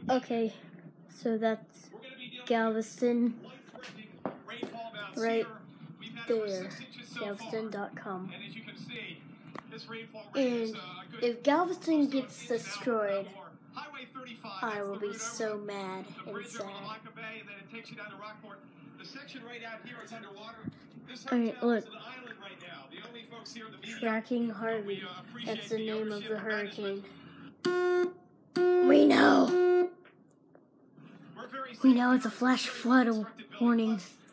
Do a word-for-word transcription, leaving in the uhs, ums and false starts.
Okay, so that's Galveston right there, galveston dot com. And if Galveston gets destroyed, I will be so mad and sad. Alright, look. Tracking Harvey. That's the name of the hurricane. We know. We know it's a flash flood warning.